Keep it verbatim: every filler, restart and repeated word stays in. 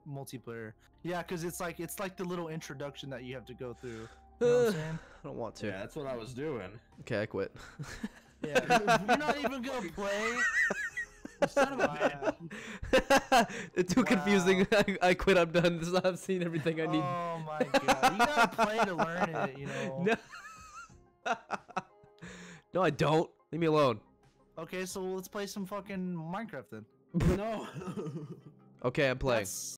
multiplayer. Yeah, because it's like it's like the little introduction that you have to go through. You know what I'm saying? I don't want to. Yeah, that's what I was doing. Okay, I quit. Yeah, you're not even gonna play. Son of a bitch. It's too Wow. confusing. I, I quit. I'm done. This is, I've seen everything I need. Oh my god, you gotta play to learn it, you know. No. No, I don't. Leave me alone. Okay, so let's play some fucking Minecraft then. No. Okay, I'm playing. That's